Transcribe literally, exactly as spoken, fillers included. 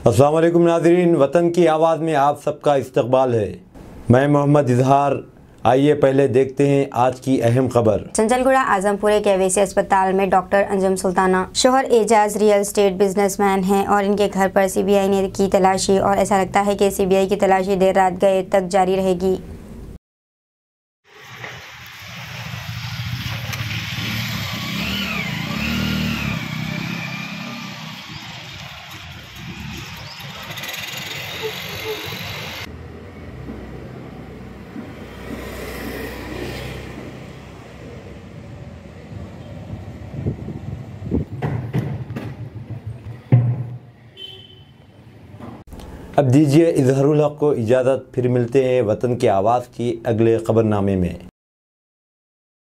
अस्सलाम वालेकुम नाज़रीन, वतन की आवाज़ में आप सबका इस्तकबाल है। मैं मोहम्मद इजहार। आइए पहले देखते हैं आज की अहम खबर। चंचलगुड़ा आजमपुरे के अवैसी अस्पताल में डॉक्टर अंजुम सुल्ताना शोहर एजाज रियल एस्टेट बिजनेसमैन हैं और इनके घर पर सीबीआई ने की तलाशी और ऐसा लगता है कि सीबीआई की तलाशी देर रात गए तक जारी रहेगी। अब दीजिए इजहारुल हक को इजाज़त, फिर मिलते हैं वतन की आवाज़ की अगले खबरनामे में।